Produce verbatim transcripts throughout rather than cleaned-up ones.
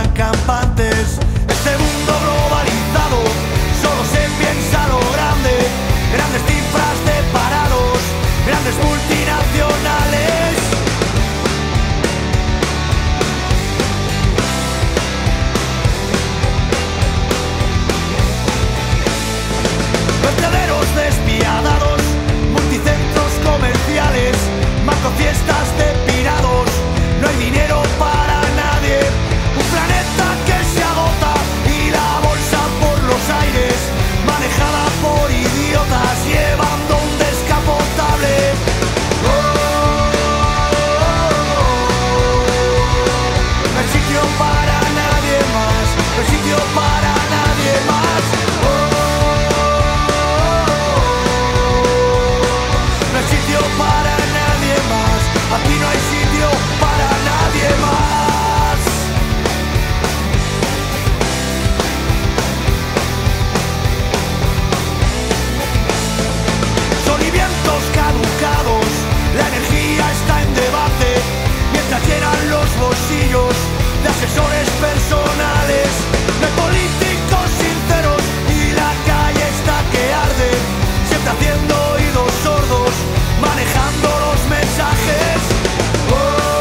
suenan campantes. Este mundo globalizado solo se piensa lo grande, grandes cifras de parados, grandes multinacionales. Vertederos despiadados, multicentros comerciales, macrofiestas de pirados, no hay dinero para nadie, un planeta que se agota y la bolsa por los aires, manejada por idiotas llevando un descapotable. Oh, no hay sitio para nadie más, no hay sitio para nadie más. No hay sitio para nadie más, aquí no hay sitio para nadie más. Son y vientos caducados, la energía está en debate, mientras llenan los bolsillos de asesores personales, de políticos sinceros y la calle está que arde, siempre haciendo oídos sordos, manejando los mensajes. Oh,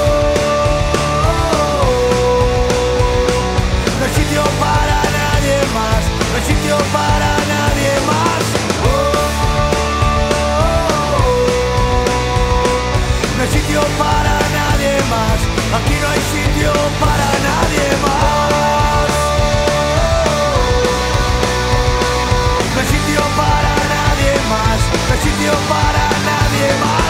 no hay sitio para nadie más, no hay sitio para nadie más. Oh, no hay sitio para nadie más, aquí no hay sitio para nadie más. No hay sitio para nadie más, no hay sitio para nadie más.